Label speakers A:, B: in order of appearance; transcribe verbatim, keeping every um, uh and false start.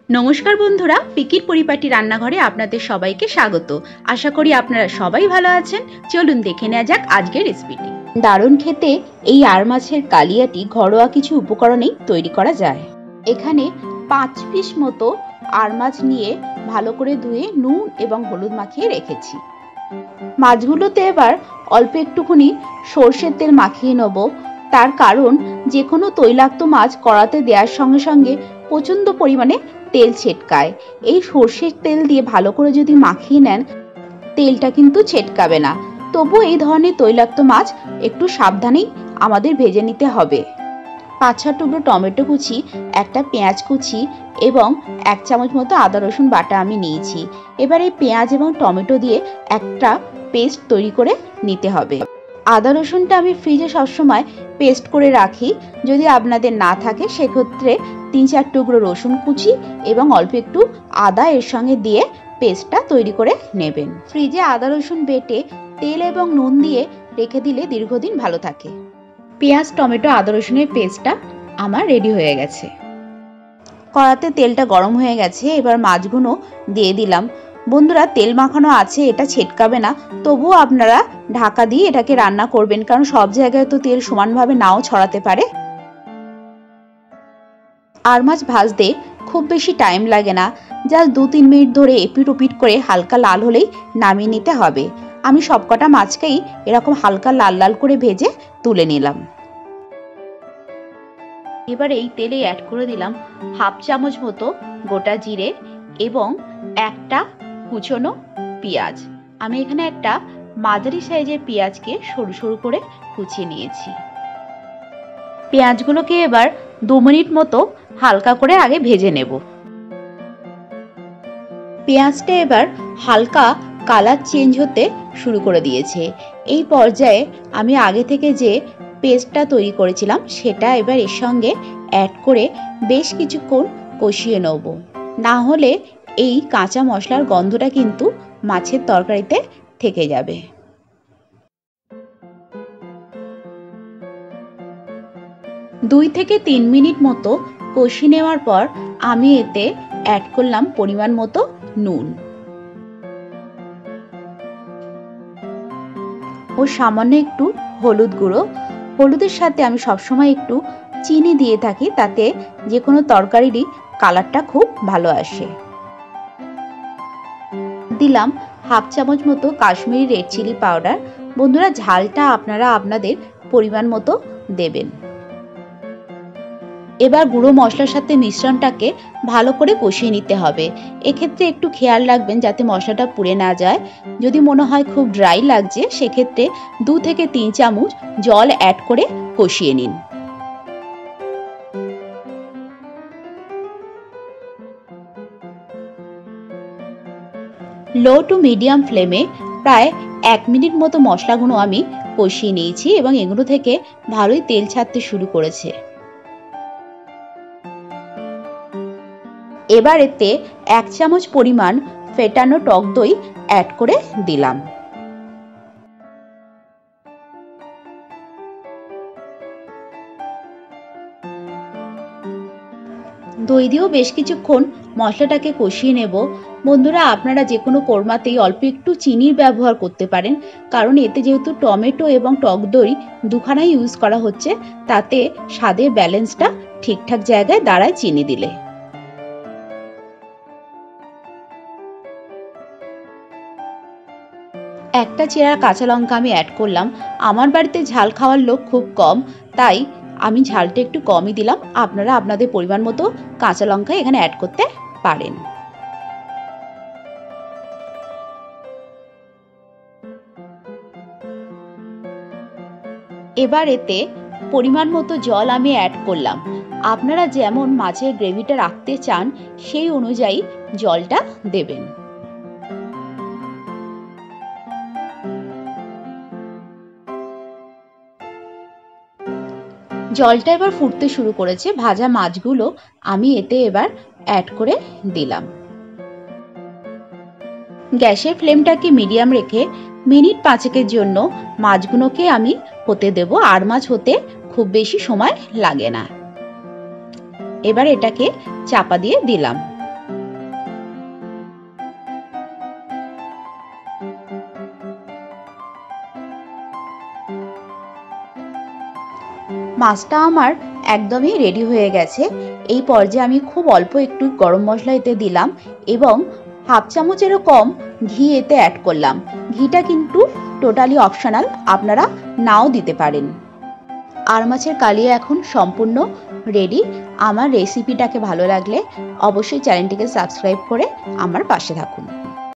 A: নমস্কার বন্ধুরা, পিকির পরিপাটি রান্নাঘরে আপনাদের সবাইকে স্বাগত। আশা করি আপনারা সবাই ভালো আছেন। চলুন দেখে নেওয়া যাক আজকের রেসিপিটি। দারুণ খেতে এই আর মাছের কালিয়াটি ঘরোয়া কিছু উপকরণেই তৈরি করা যায়। এখানে পাঁচ পিস মতো আর মাছ নিয়ে ভালো করে ধুয়ে নুন এবং হলুদ মাখিয়ে রেখেছি। মাছগুলোতে এবার অল্প একটুখানি সর্ষের তেল মাখিয়ে নেব। তার কারণ যে কোনো তৈলাক্ত মাছ কড়াতে দেওয়ার সঙ্গে সঙ্গে প্রচণ্ড পরিমাণে তেল ছেটকায়। এই সর্ষের তেল দিয়ে ভালো করে যদি মাখিয়ে নেন, তেলটা কিন্তু ছেটকাবে না। তবু এই ধরনের তৈলাক্ত মাছ একটু সাবধানেই আমাদের ভেজে নিতে হবে। পাঁচ ছ টুকরো টমেটো কুচি, একটা পেঁয়াজ কুচি এবং এক চামচ মতো আদা রসুন বাটা আমি নিয়েছি। এবার এই পেঁয়াজ এবং টমেটো দিয়ে একটা পেস্ট তৈরি করে নিতে হবে। আদা রসুনটা আমি ফ্রিজে সবসময় পেস্ট করে রাখি। যদি আপনাদের না থাকে সেক্ষেত্রে তিন চার টুকরো রসুন কুচি এবং অল্প একটু আদা এর সঙ্গে দিয়ে পেস্টটা তৈরি করে নেবেন। ফ্রিজে আদা রসুন বেটে তেল এবং নুন দিয়ে রেখে দিলে দীর্ঘদিন ভালো থাকে। পেঁয়াজ টমেটো আদা রসুনের পেস্টটা আমার রেডি হয়ে গেছে। কড়াতে তেলটা গরম হয়ে গেছে, এবার মাছগুলো দিয়ে দিলাম। বন্ধুরা, তেল মাখানো আছে, এটা ছেটকাবে না। তবুও আপনারা ঢাকা দিয়ে এটাকে রান্না করবেন, কারণ সব জায়গায় তো তেল সমানভাবে নাও ছড়াতে পারে। আর মাছ ভাজতে খুব বেশি টাইম লাগে না, জাস্ট দু তিন মিনিট ধরে এপিট ওপিট করে হালকা লাল হলেই নামিয়ে নিতে হবে। আমি সবকটা মাছকেই এরকম হালকা লাল লাল করে ভেজে তুলে নিলাম। এবার এই তেলে অ্যাড করে দিলাম হাফ চামচ মতো গোটা জিরে এবং একটা কুচনো পেঁয়াজ। আমি এখানে একটা মাঝারি সাইজের পেঁয়াজকে সরু সরু করে কুচিয়ে নিয়েছি। পেঁয়াজগুলোকে এবার দু মিনিট মতো হালকা করে আগে ভেজে নেব। পেঁয়াজটা এবার হালকা কালার চেঞ্জ হতে শুরু করে দিয়েছে। এই পর্যায়ে আমি আগে থেকে যে পেস্টটা তৈরি করেছিলাম সেটা এবার এর সঙ্গে অ্যাড করে বেশ কিছুক্ষণ কষিয়ে নেব। না হলে এই কাঁচা মশলার গন্ধটা কিন্তু মাছের তরকারিতে থেকে যাবে। দুই থেকে তিন মিনিট মতো কষিয়ে নেওয়ার পর আমি এতে অ্যাড করলাম পরিমাণ মতো নুন ও সামান্য একটু হলুদ গুঁড়ো। হলুদের সাথে আমি সবসময় একটু চিনি দিয়ে থাকি, তাতে যে কোনো তরকারিরই কালারটা খুব ভালো আসে। দিলাম হাফ চামচ মতো কাশ্মীরি রেড চিলি পাউডার। বন্ধুরা, ঝালটা আপনারা আপনাদের পরিমাণ মতো দেবেন। এবার গুঁড়ো মশলার সাথে মিশ্রণটাকে ভালো করে কষিয়ে নিতে হবে। এক্ষেত্রে একটু খেয়াল রাখবেন যাতে মশলাটা পুড়ে না যায়। যদি মনে হয় খুব ড্রাই লাগছে, সেক্ষেত্রে দু থেকে তিন চামচ জল অ্যাড করে কষিয়ে নিন। লো টু মিডিয়াম ফ্লেমে প্রায় এক মিনিট মতো মশলাগুলো আমি কষিয়ে নিয়েছি এবং এগুলো থেকে ভালোই তেল ছাড়তে শুরু করেছে। এবার এতে এক চামচ পরিমাণ ফেটানো টক দই অ্যাড করে দিলাম। দই দিয়েও বেশ কিছুক্ষণ মশলাটাকে কষিয়ে নেব। বন্ধুরা, আপনারা যে কোনো কোরমাতেই অল্প একটু চিনির ব্যবহার করতে পারেন, কারণ এতে যেহেতু টমেটো এবং টক দই দুখানাই ইউজ করা হচ্ছে, তাতে স্বাদের ব্যালেন্সটা ঠিকঠাক জায়গায় দাঁড়ায় চিনি দিলে। একটা চেরা কাঁচা লঙ্কা আমি অ্যাড করলাম। আমার বাড়িতে ঝাল খাওয়ার লোক খুব কম, তাই আমি ঝালটা একটু কমই দিলাম। আপনারা আপনাদের পরিমাণ মতো কাঁচা লঙ্কা এখানে অ্যাড করতে পারেন। এবার এতে পরিমাণ মতো জল আমি অ্যাড করলাম। আপনারা যেমন মাছের গ্রেভিটা রাখতে চান সেই অনুযায়ী জলটা দেবেন। জলটা এবার ফুটতে শুরু করেছে। ভাজা মাছগুলো আমি এতে এবার অ্যাড করে দিলাম। গ্যাসের ফ্লেমটাকে মিডিয়াম রেখে মিনিট পাঁচেকের জন্য মাছগুলোকে আমি হতে দেব। আর মাছ হতে খুব বেশি সময় লাগে না। এবার এটাকে চাপা দিয়ে দিলাম। মাছটা আমার একদমই রেডি হয়ে গেছে। এই পর্যায়ে আমি খুব অল্প একটু গরম মশলা এতে দিলাম এবং হাফ চামচেরও কম ঘি এতে অ্যাড করলাম। ঘিটা কিন্তু টোটালি অপশনাল, আপনারা নাও দিতে পারেন। আর মাছের কালিয়া এখন সম্পূর্ণ রেডি। আমার রেসিপিটাকে ভালো লাগলে অবশ্যই চ্যানেলটিকে সাবস্ক্রাইব করে আমার পাশে থাকুন।